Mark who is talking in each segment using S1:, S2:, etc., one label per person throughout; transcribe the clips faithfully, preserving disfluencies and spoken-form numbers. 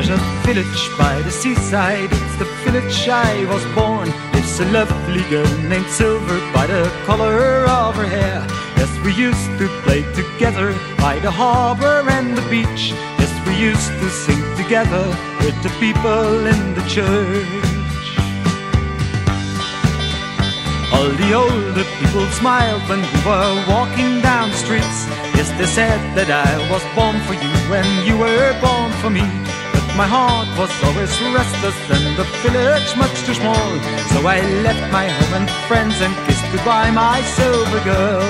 S1: There's a village by the seaside, it's the village I was born. It's a lovely girl named Silver by the color of her hair. Yes, we used to play together by the harbor and the beach. Yes, we used to sing together with the people in the church. All the older people smiled when we were walking down the streets. Yes, they said that I was born for you when you were born for me. But my heart was always restless and the village much too small. So I left my home and friends and kissed goodbye my silver girl.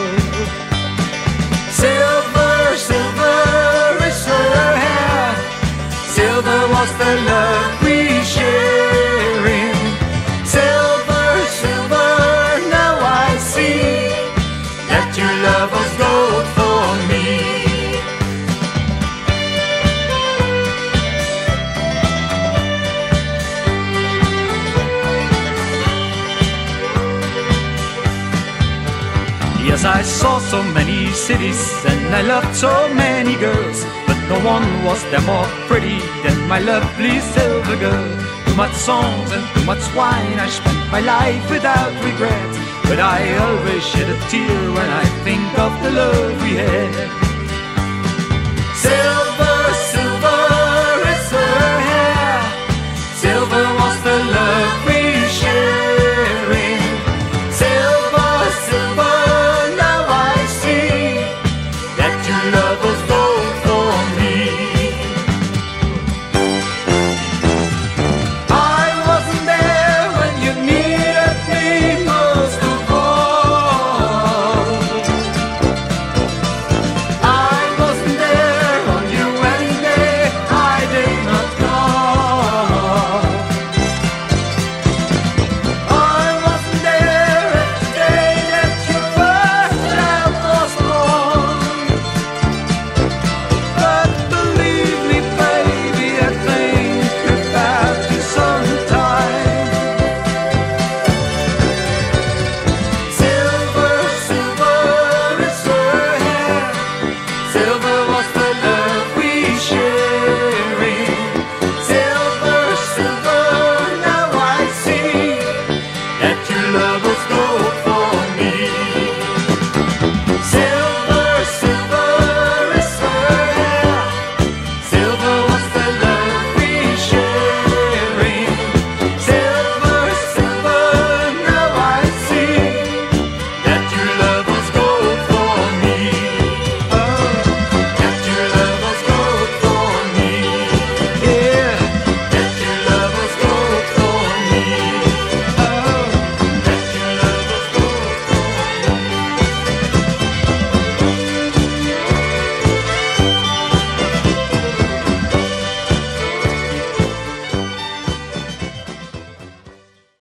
S1: Silver, silver is her hair. Silver was the love we sharing. Silver, silver, now I see that your love was gold for me. Yes, I saw so many cities and I loved so many girls, but no one was there more pretty than my lovely silver girl. Too much songs and too much wine, I spent my life without regret, but I always shed a tear when I think of the love we had. Silver,